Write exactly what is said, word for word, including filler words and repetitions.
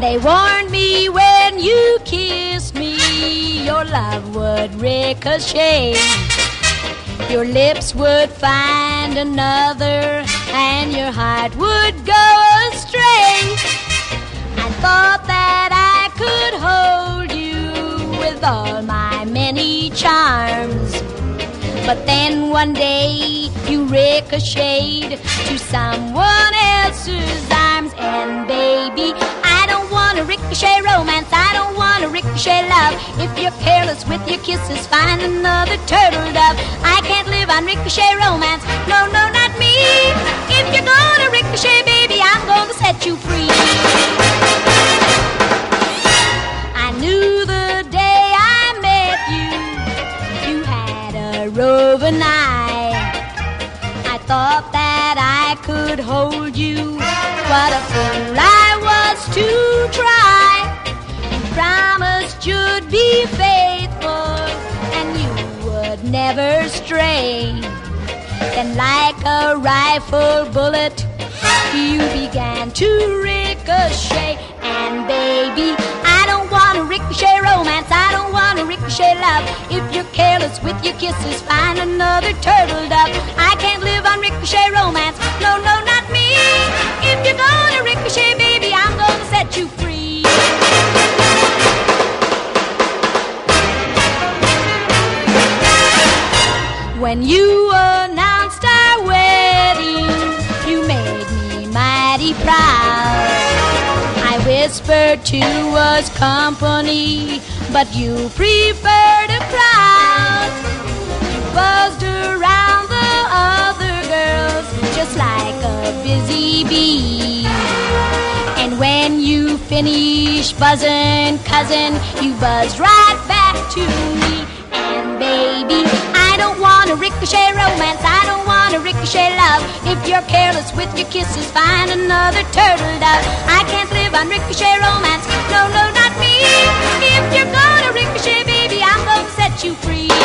They warned me when you kissed me, your love would ricochet. Your lips would find another, and your heart would go astray. I thought that I could hold you with all my many charms, but then one day you ricocheted to someone else's arms. And baby, I don't want a ricochet romance, I don't want a ricochet love. If you're careless with your kisses, find another turtle dove. I can't live on ricochet romance, no, no, not me. If you're gonna ricochet, baby, I'm gonna set you free. I knew the day I met you, you had a roving eye. I thought that I could hold you, what a fool I was to try. You promised you'd be faithful, and you would never stray. Then like a rifle bullet, you began to ricochet. And baby, I don't want a ricochet romance, I don't want a ricochet love. If you're careless with your kisses, find another turtle dove. I can't live on ricochet romance, no, no, not me. If you're gonna ricochet, baby, I'm gonna set you free. When you announced our wedding, you made me mighty proud. I whispered to us company, but you preferred a crowd. You buzzed around the other girls just like a busy bee. And when you finished buzzing, cousin, you buzzed right back to me. And baby, I don't want a ricochet romance, I don't want a ricochet love. If you're careless with your kisses, find another turtle dove. I can't live on ricochet romance, no, no, not me. If you're gonna ricochet, baby, I'm gonna set you free.